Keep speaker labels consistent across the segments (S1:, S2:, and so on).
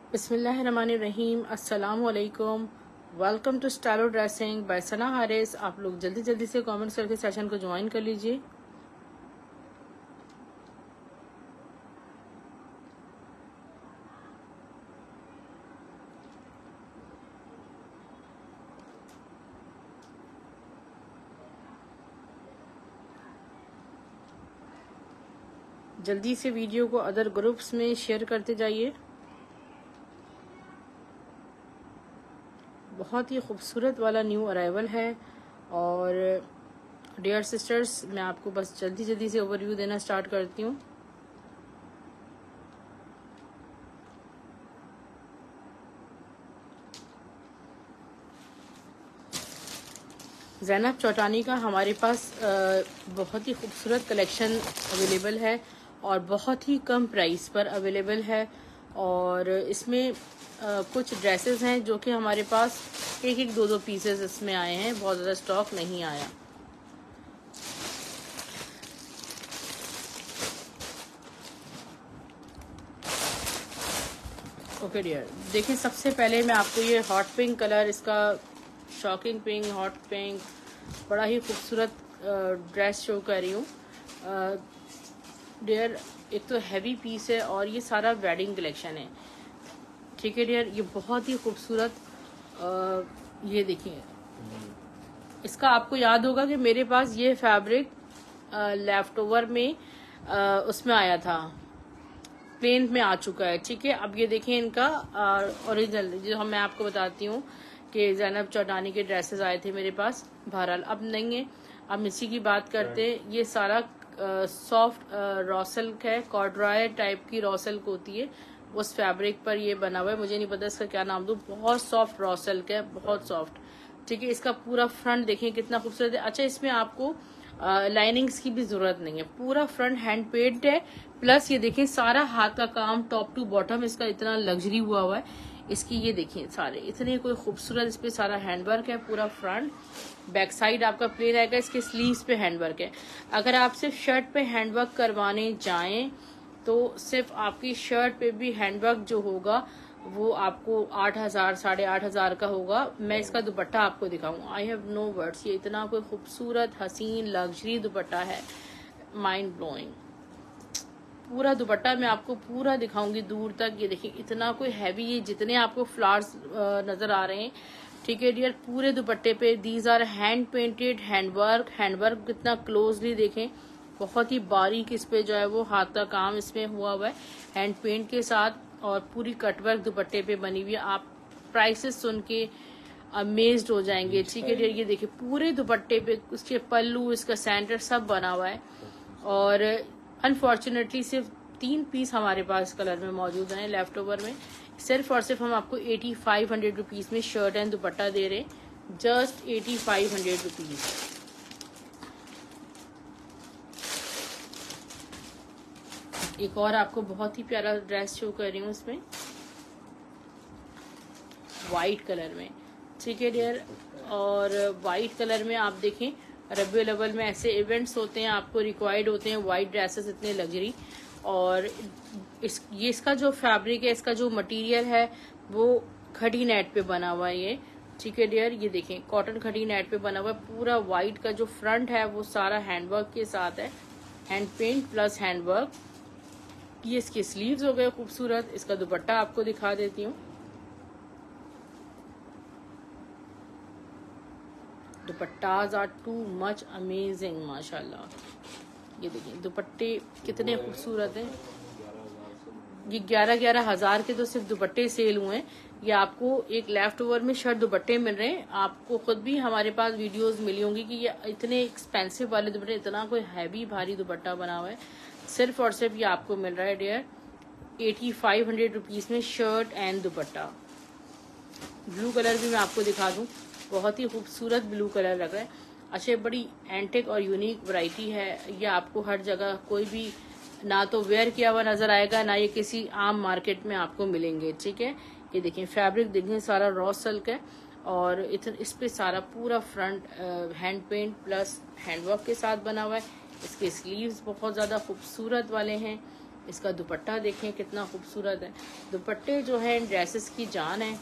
S1: बिस्मिल्लाहिर्रहमानिर्रहीम। अस्सलाम वालेकुम। Welcome to stylo dressing by Sana Haris. आप लोग जल्दी जल्दी से कमेंट्स करके सेशन को ज्वाइन कर लीजिए। जल्दी से वीडियो को अदर ग्रुप्स में शेयर करते जाइए। बहुत ही खूबसूरत वाला न्यू अराइवल है। और डियर सिस्टर्स, मैं आपको बस जल्दी जल्दी से ओवरव्यू देना स्टार्ट करती हूँ। ज़ैनब चौटानी का हमारे पास बहुत ही खूबसूरत कलेक्शन अवेलेबल है और बहुत ही कम प्राइस पर अवेलेबल है। और इसमें कुछ ड्रेसेस हैं जो कि हमारे पास एक एक दो पीसेस इसमें आए हैं, बहुत ज़्यादा स्टॉक नहीं आया। ओके डियर, देखिए सबसे पहले मैं आपको ये हॉट पिंक कलर, इसका शॉकिंग पिंक, हॉट पिंक, बड़ा ही खूबसूरत ड्रेस शो कर रही हूँ डियर। एक तो हैवी पीस है और ये सारा वेडिंग कलेक्शन है, ठीक है डियर। ये बहुत ही खूबसूरत, ये देखिए, इसका आपको याद होगा कि मेरे पास ये फैब्रिक लेफ्ट ओवर में उसमें आया था, प्लेन में आ चुका है, ठीक है। अब ये देखें इनका ओरिजिनल, जो मैं आपको बताती हूँ कि ज़ैनब चौटानी के ड्रेसेस आए थे मेरे पास, बहरहाल अब नहीं है। अब इसी की बात करते हैं। ये सारा सॉफ्ट रॉ सिल्क है, कॉर्ड्राय टाइप की रॉ सिल्क होती है, उस फैब्रिक पर ये बना हुआ है। मुझे नहीं पता इसका क्या नाम दूँ, बहुत सॉफ्ट रॉ सिल्क है, बहुत सॉफ्ट, ठीक है। इसका पूरा फ्रंट देखें कितना खूबसूरत है। अच्छा, इसमें आपको लाइनिंग्स की भी जरूरत नहीं है, पूरा फ्रंट हैंड पेंट है। प्लस ये देखें सारा हाथ का काम, टॉप टू बॉटम इसका इतना लग्जरी हुआ है। इसकी ये देखें सारे इतने कोई खूबसूरत, इस पे सारा हैंडवर्क है, पूरा फ्रंट। बैक साइड आपका प्लेन रहेगा, इसके स्लीव्स पे हैंडवर्क है। अगर आप सिर्फ शर्ट पे हैंडवर्क करवाने जाएं तो सिर्फ आपकी शर्ट पे भी हैंडवर्क जो होगा वो आपको 8,000 8,500 का होगा। मैं इसका दुपट्टा आपको दिखाऊं, आई हैव नो वर्ड्स। ये इतना कोई खूबसूरत हसीन लग्जरी दुपट्टा है, माइंड ब्लोइंग। पूरा दुपट्टा मैं आपको पूरा दिखाऊंगी दूर तक। ये देखिए इतना कोई हैवी, ये जितने आपको फ्लावर्स नजर आ रहे हैं, ठीक है डियर, पूरे दुपट्टे पे these are hand painted, handwork. Handwork कितना क्लोजली देखें, बहुत ही बारीक इस पे जो है वो हाथ का काम इसमें हुआ है हैंड पेंट के साथ, और पूरी कटवर्क दुपट्टे पे बनी हुई है। आप प्राइसेस सुन के अमेज्ड हो जाएंगे, ठीक है डियर। ये देखिए पूरे दुपट्टे पे उसके पल्लू, इसका सेंटर सब बना हुआ है। और अनफॉर्चुनेटली सिर्फ 3 पीस हमारे पास कलर में मौजूद हैं लेफ्ट ओवर में। सिर्फ और सिर्फ हम आपको 8500 रुपीज में शर्ट एंड दुपट्टा दे रहे हैं, जस्ट 8500 रुपीज। एक और आपको बहुत ही प्यारा ड्रेस शो कर रही हूँ इसमें, वाइट कलर में, ठीक है डियर। और वाइट कलर में आप देखें, रबी लेवल में ऐसे इवेंट्स होते हैं, आपको रिक्वायर्ड होते हैं वाइट ड्रेसेस इतने लग्जरी। और ये इसका जो फैब्रिक है, इसका जो मटेरियल है वो खड़ी नेट पे बना हुआ है ये, ठीक है डियर। ये देखें कॉटन खड़ी नेट पे बना हुआ है। पूरा वाइट का जो फ्रंट है वो सारा हैंडवर्क के साथ है, हैंड पेंट प्लस हैंडवर्क। ये इसके स्लीव्स हो गए खूबसूरत। इसका दुपट्टा आपको दिखा देती हूँ। Dupattas are too much amazing माशाल्लाह। ये देखिए दुपट्टे कितने खूबसूरत हैं। ये 11,000 के तो सिर्फ दुपट्टे सेल हुए हैं। ये आपको एक लेफ्ट ओवर में शर्ट दुपट्टे मिल रहे हैं। आपको खुद भी हमारे पास वीडियोस मिली होंगी कि ये इतने एक्सपेंसिव वाले दुपट्टे, इतना कोई हैवी भारी दुपट्टा बना हुआ है, सिर्फ और सिर्फ ये आपको मिल रहा है डियर 8500 रुपीज में shirt and dupatta. Blue colour भी मैं आपको दिखा दूं, बहुत ही खूबसूरत ब्लू कलर लग रहा है। अच्छा, बड़ी एंटिक और यूनिक वैरायटी है। ये आपको हर जगह कोई भी ना तो वेयर किया हुआ नजर आएगा, ना ये किसी आम मार्केट में आपको मिलेंगे, ठीक है। ये देखिए फैब्रिक देखिए सारा रॉ सिल्क है और इस पे सारा पूरा front hand paint plus handwork के साथ बना हुआ है। इसके स्लीव्स बहुत ज्यादा खूबसूरत वाले हैं इसका दुपट्टा देखें कितना खूबसूरत है। दुपट्टे जो है ड्रेसेस की जान है।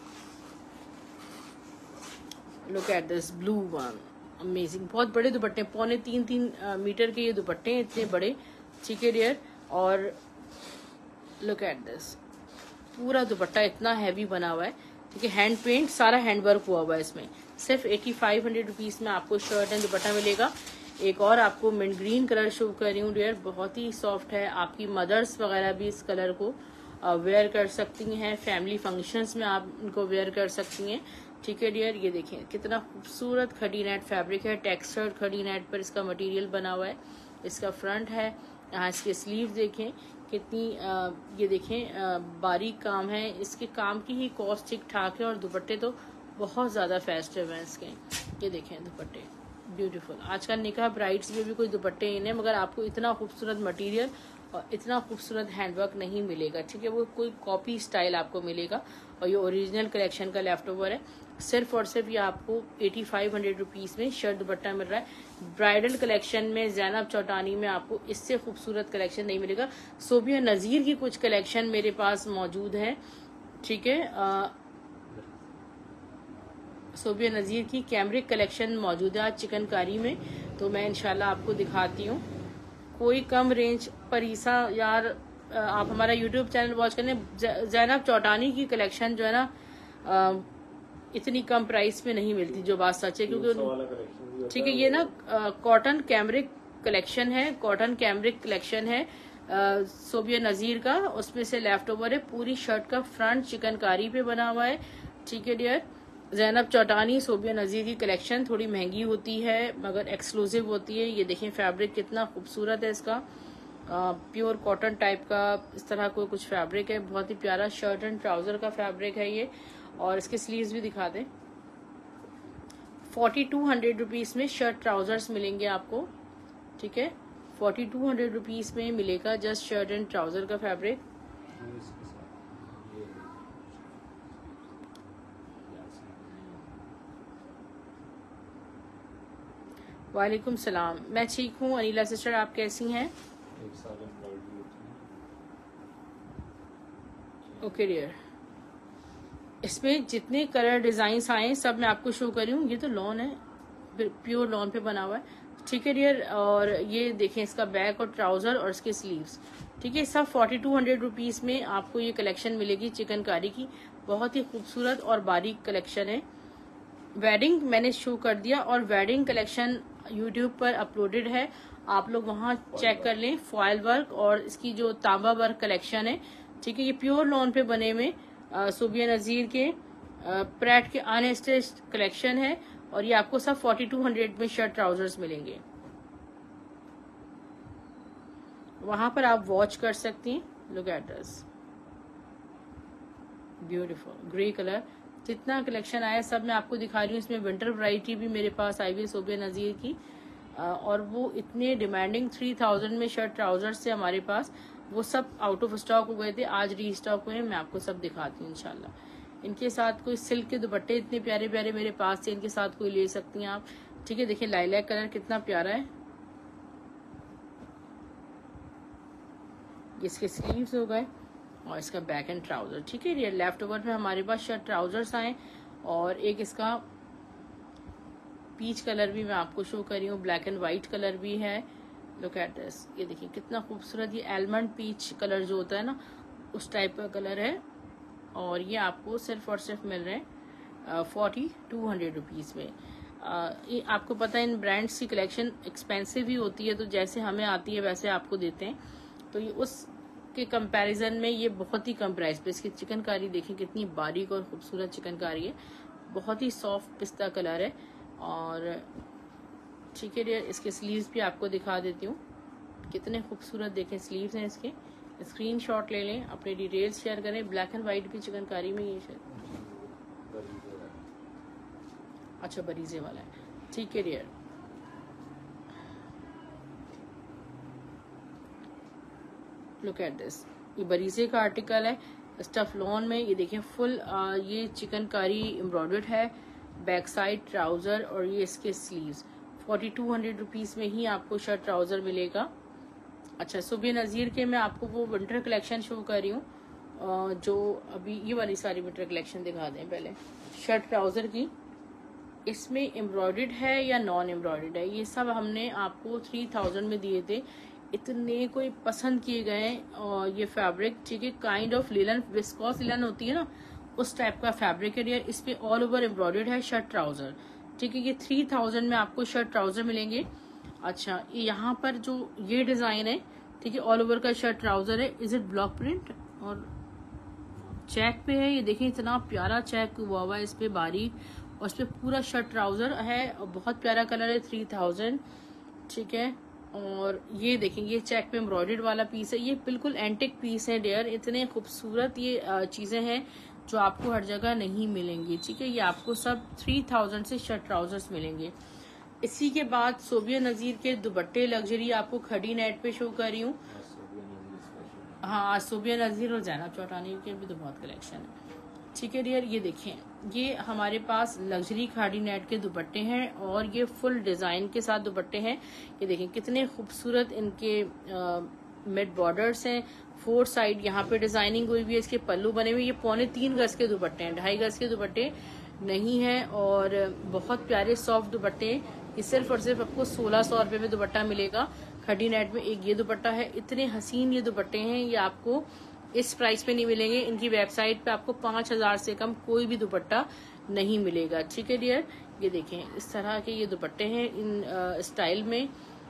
S1: Look at this blue one, amazing. बहुत बड़े दुपट्टे, 2.25-3 मीटर के ये दुपट्टे हैं, इतने बड़े, ठीक है डियर। और लुक एट दिस, पूरा दुपट्टा इतना हैवी बना हुआ है, ठीक है। हैंड पेंट, सारा हैंड वर्क हुआ हुआ है इसमें। सिर्फ 8500 रुपीज में आपको शर्ट एंड दुपट्टा मिलेगा। एक और आपको मिंट ग्रीन कलर शो कर रही हूँ डियर, बहुत ही सॉफ्ट है। आपकी मदर्स वगैरह भी इस कलर को वेयर कर सकती हैं, फैमिली फंक्शंस में आप इनको वेयर कर सकती हैं, ठीक है डियर। ये देखें कितना खूबसूरत खड़ी नेट फैब्रिक है, टेक्सचर्ड खड़ी नेट पर इसका मटेरियल बना हुआ है। इसका फ्रंट है, यहाँ इसके स्लीव देखें कितनी ये देखें बारीक काम है। इसके काम की ही कॉस्ट ठीक ठाक है और दुपट्टे तो बहुत ज़्यादा फेस्टिव हैं इसके। ये देखें दुपट्टे ब्यूटीफुल। आजकल निकाह ब्राइड्स में भी कोई दुपट्टे इन है, मगर आपको इतना खूबसूरत मटेरियल और इतना खूबसूरत हैंडवर्क नहीं मिलेगा, ठीक है। वो कोई कॉपी स्टाइल आपको मिलेगा और ये ओरिजिनल कलेक्शन का लेफ्ट ओवर है। सिर्फ और सिर्फ ये आपको 8500 रुपीज़ में शर्ट दुपट्टा मिल रहा है। ब्राइडल कलेक्शन में ज़ैनब चौटानी में आपको इससे खूबसूरत कलेक्शन नहीं मिलेगा। सोबिया नज़ीर की कुछ कलेक्शन मेरे पास मौजूद है, ठीक है। सोबिया नज़ीर की कैमरिक कलेक्शन मौजूद है आज चिकनकारी में, तो मैं इंशाल्लाह आपको दिखाती हूँ। कोई कम रेंज पर ईसा यार, आप हमारा यूट्यूब चैनल वॉच करने। ज़ैनब चौटानी की कलेक्शन जो है ना इतनी कम प्राइस में नहीं मिलती, जो बात सच है, क्योंकि ठीक है ये ना कॉटन कैमरिक कलेक्शन है, कॉटन कैमरिक कलेक्शन है सोबिया नज़ीर का। उसमें से लेफ्ट ओवर है, पूरी शर्ट का फ्रंट चिकनकारी पे बना हुआ है, ठीक है डियर। ज़ैनब चौटानी सोबिया नज़ीर की कलेक्शन थोड़ी महंगी होती है मगर एक्सक्लूसिव होती है। ये देखें फैब्रिक कितना खूबसूरत है इसका, प्योर कॉटन टाइप का इस तरह कोई कुछ फैब्रिक है, बहुत ही प्यारा शर्ट एंड ट्राउजर का फैब्रिक है ये। और इसके स्लीव्स भी दिखा दें। 4200 रुपीज़ में शर्ट ट्राउजर्स मिलेंगे आपको, ठीक है। 4200 रुपीज़ में मिलेगा जस्ट शर्ट एंड ट्राउजर का फैब्रिक। वालेकुम सलाम, मैं ठीक हूँ अनिला सिस्टर, आप कैसी हैं? ओके डियर, इसमें जितने कलर डिजाइन आए सब मैं आपको शो कर रही हूँ। ये तो लॉन है, प्योर लॉन पे बना हुआ है, ठीक है डियर। और ये देखें इसका बैक और ट्राउजर और इसके स्लीव्स, ठीक है। सब 4200 रुपीज़ में आपको ये कलेक्शन मिलेगी चिकनकारी की। बहुत ही खूबसूरत और बारीक कलेक्शन है। वेडिंग मैंने शो कर दिया और वेडिंग कलेक्शन यूट्यूब पर अपलोडेड है, आप लोग वहाँ चेक कर लें। फॉयल वर्क और इसकी जो तांबा वर्क कलेक्शन है, ठीक है। ये प्योर लॉन पे बने में सोबिया नज़ीर के प्रैट के अनस्टिच कलेक्शन है और ये आपको सब 4200 में शर्ट ट्राउजर्स मिलेंगे। वहां पर आप वॉच कर सकती हैं। Look at this beautiful grey colour. जितना कलेक्शन आया सब मैं आपको दिखा रही हूँ। इसमें विंटर वैरायटी भी मेरे पास आई हुई है सोबिया नज़ीर की, और वो इतने डिमांडिंग 3000 में शर्ट ट्राउजर्स से हमारे पास, वो सब आउट ऑफ स्टॉक हो गए थे, आज री स्टॉक हुए हैं। मैं आपको सब दिखाती हूँ इंशाल्लाह। इनके साथ कोई सिल्क के दुपट्टे इतने प्यारे प्यारे मेरे पास थे, इनके साथ कोई ले सकती हैं आप, ठीक है। देखिए लाइलैक कलर कितना प्यारा है, इसके स्लीव्स हो गए और इसका बैक एंड ट्राउजर, ठीक है। ये लेफ्ट ओवर में हमारे पास शर्ट ट्राउजर्स आए और एक इसका पीच कलर भी मैं आपको शो कर रही हूँ, ब्लैक एंड व्हाइट कलर भी है। लुक एट दिस, ये देखिए कितना खूबसूरत, ये आलमंड पीच कलर जो होता है ना उस टाइप का कलर है। और ये आपको सिर्फ और सिर्फ मिल रहे हैं 4200 रुपीज़ में। ये आपको पता है इन ब्रांड्स की कलेक्शन एक्सपेंसिव ही होती है, तो जैसे हमें आती है वैसे आपको देते हैं, तो ये उसके कंपैरिजन में ये बहुत ही कम प्राइस पे। इसकी चिकनकारी देखें कितनी बारीक और खूबसूरत चिकनकारी है, बहुत ही सॉफ्ट पिस्ता कलर है। और ठीक है डियर, इसके स्लीव्स भी आपको दिखा देती हूँ, कितने खूबसूरत देखें स्लीव्स हैं इसके। स्क्रीनशॉट ले लें, अपने डिटेल्स शेयर करें। ब्लैक एंड व्हाइट भी चिकनकारी में ये शेयर, अच्छा बरीजे वाला है, ठीक है डियर। लुक एट दिस, ये बरीजे का आर्टिकल है, स्टफ लॉन में। ये देखें फुल ये चिकनकारी एम्ब्रॉयडर्ड है, बैक साइड ट्राउजर और ये इसके स्लीव्स। 4200 रुपीज़ में ही आपको शर्ट ट्राउजर मिलेगा, अच्छा, सुबह नज़ीर के मैं आपको वो विंटर कलेक्शन शो कर रही हूँ, जो अभी ये वाली सारी विंटर कलेक्शन दिखा दें पहले। शर्ट ट्राउज़र की, इसमें एम्ब्रॉयडर्ड है या नॉन एम्ब्रॉयडर्ड है, ये सब हमने आपको 3000 में दिए थे। इतने कोई पसंद किए गए। और ये फैब्रिक, ठीक है, kind of linen, viscose linen होती है ना, उस टाइप का फैब्रिक है डियर। इस पे ऑल ओवर एम्ब्रॉयडर्ड है शर्ट ट्राउज़र, ठीक है। ये 3000 में आपको शर्ट ट्राउज़र मिलेंगे। अच्छा, यहाँ पर जो ये डिज़ाइन है, ठीक है, ऑल ओवर का शर्ट ट्राउज़र है। इज इट ब्लॉक प्रिंट और चेक पे है, ये देखिए इतना प्यारा चेक हुआ हुआ है इस पे बारीक, और इस पे पूरा शर्ट ट्राउजर है और बहुत प्यारा कलर है। 3000, ठीक है। और ये देखें, ये चेक पे एम्ब्रॉयडर्ड वाला पीस है, ये बिल्कुल एंटिक पीस है डियर। इतने खूबसूरत ये चीजें हैं जो आपको हर जगह नहीं मिलेंगी, ठीक है। ये आपको सब 3000 से शर्ट ट्राउजर्स मिलेंगे। इसी के बाद सोबिया नजीर के दुपट्टे लग्जरी आपको खड़ी नेट पे शो कर रही हूँ। हाँ, सोबिया नजीर और जैनब चौटानी के भी तो बहुत कलेक्शन है, ठीक है डियर। ये देखें, ये हमारे पास लग्जरी खाड़ी नेट के दुपट्टे हैं और ये फुल डिजाइन के साथ दुपट्टे हैं। ये देखें कितने खूबसूरत इनके मिड बॉर्डर्स हैं, 4 साइड यहाँ पे डिजाइनिंग हुई हुई है, इसके पल्लू बने हुए। ये 3.25 गज के दुपट्टे हैं, 2.5 गज के दुपट्टे नहीं है। और बहुत प्यारे सॉफ्ट दुपट्टे। ये सिर्फ और सिर्फ आपको 1600 रुपये में दुपट्टा मिलेगा खड़ी नेट में। एक ये दुपट्टा है, इतने हसीन ये दुपट्टे हैं, ये आपको इस प्राइस पे नहीं मिलेंगे। इनकी वेबसाइट पे आपको 5000 से कम कोई भी दुपट्टा नहीं मिलेगा, ठीक है डियर। ये देखें, इस तरह के ये दुपट्टे हैं इन स्टाइल में।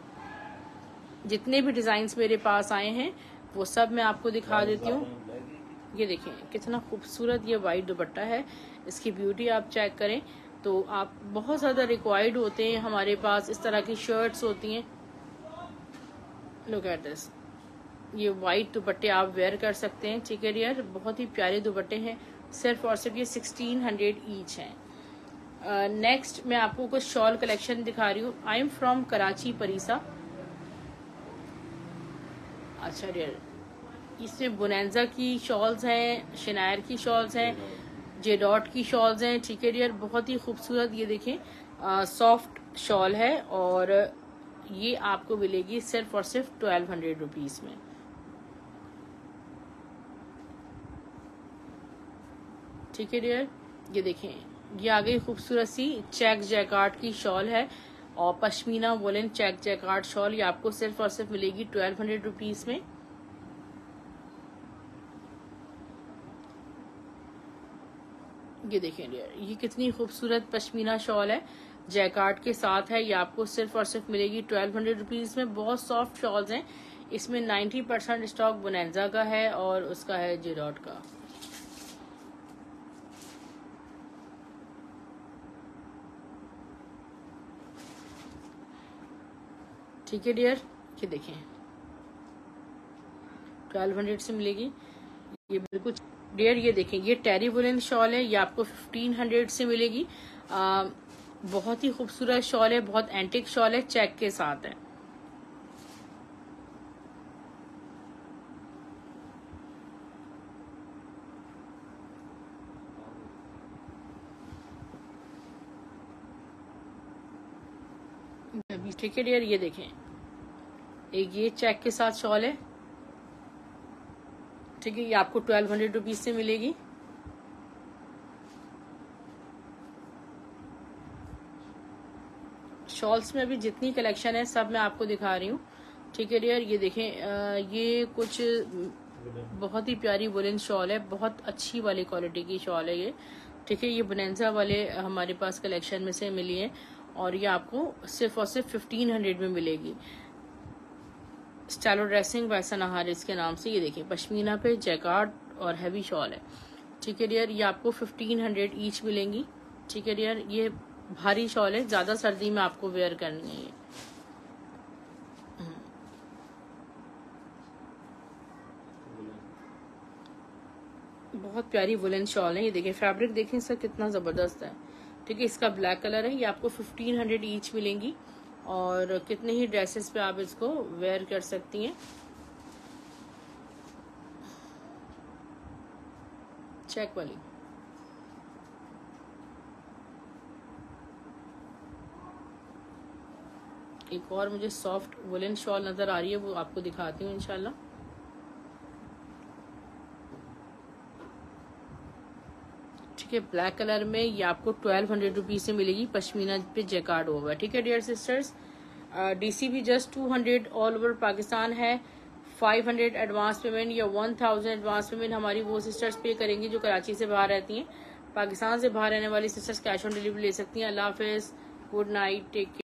S1: जितने भी डिजाइन्स मेरे पास आए हैं वो सब मैं आपको दिखा देती हूँ। ये देखें कितना खूबसूरत ये वाइट दुपट्टा है, इसकी ब्यूटी आप चेक करें तो आप बहुत ज्यादा रिक्वायर्ड होते हैं। हमारे पास इस तरह की शर्ट्स होती हैं, लुक एट दिस, ये वाइट दुपट्टे आप वेयर कर सकते हैं, ठीक है डियर। बहुत ही प्यारे दुपट्टे हैं, सिर्फ और सिर्फ ये 1600 ईच हैं। नेक्स्ट मैं आपको कुछ शॉल कलेक्शन दिखा रही हूँ। I am from Karachi Parisa. अच्छा डियर, इसमें बोनेंजा की शॉल्स हैं, शिनायर की शॉल्स हैं, जेडॉट की शॉल्स हैं, ठीक है डियर। बहुत ही खूबसूरत, ये देखें सॉफ्ट शॉल है और ये आपको मिलेगी सिर्फ और सिर्फ 1200 रुपीज में, ठीक है डियर। ये देखें, ये आ गई खूबसूरत सी चेक जैकार्ड की शॉल है और pashmina woollen check jacquard shawl, ये आपको सिर्फ और सिर्फ मिलेगी 1200 रुपीज में। ये देखें डियर, ये कितनी खूबसूरत पश्मीना शॉल है, जैकार्ड के साथ है। ये आपको सिर्फ और सिर्फ मिलेगी 1200 रुपीज में। बहुत सॉफ्ट शॉल्स हैं, इसमें 90% स्टॉक बोनेंजा का है और उसका है जेडॉट का। ठीक है डियर, ये देखें 1200 से मिलेगी ये बिल्कुल डियर। ये देखें, ये टेरी वुलन शॉल है, ये आपको 1500 से मिलेगी। बहुत ही खूबसूरत शॉल है, बहुत एंटिक शॉल है, चेक के साथ है। ठीक है डियर, ये देखें, एक ये चेक के साथ शॉल है, ठीक है, ये आपको 1200 रुपीज से मिलेगी। शॉल्स में अभी जितनी कलेक्शन है सब मैं आपको दिखा रही हूँ, ठीक है डियर। ये देखें, ये कुछ बहुत ही प्यारी वुलन शॉल है, बहुत अच्छी वाली क्वालिटी की शॉल है ये, ठीक है। ये बोनेंजा वाले हमारे पास कलेक्शन में से मिली है और ये आपको सिर्फ और सिर्फ 1500 में मिलेगी। स्टाइलो ड्रेसिंग वैसा नहार इसके नाम से। ये देखिए पश्मीना पे जैकार्ड और हैवी शॉल है, ठीक है डियर। ये आपको 1500 ईच मिलेंगी, ठीक है डियर। ये भारी शॉल है, ज्यादा सर्दी में आपको वेयर करनी है ये। बहुत प्यारी वुलन शॉल है, ये देखिए फैब्रिक देखें इसका कितना जबरदस्त है, ठीक है। इसका ब्लैक कलर है, ये आपको 1500 ईच मिलेंगी और कितने ही ड्रेसेस पे आप इसको वेयर कर सकती हैं। चेक वाली, एक और मुझे सॉफ्ट वुलन शॉल नजर आ रही है, वो आपको दिखाती हूँ इंशाल्लाह। ठीक है, ब्लैक कलर में ये आपको 1200 रुपीज से मिलेगी, पश्मीना पे जैकार्ड होगा। ठीक है डियर सिस्टर्स, डीसी भी जस्ट 200 ऑल ओवर पाकिस्तान है। 500 एडवांस पेमेंट या 1000 एडवांस पेमेंट हमारी वो सिस्टर्स पे करेंगी जो कराची से बाहर रहती हैं। पाकिस्तान से बाहर रहने वाली सिस्टर्स कैश ऑन डिलीवरी ले सकती हैं। अल्लाह हाफिज, गुड नाइट, टेक केयर।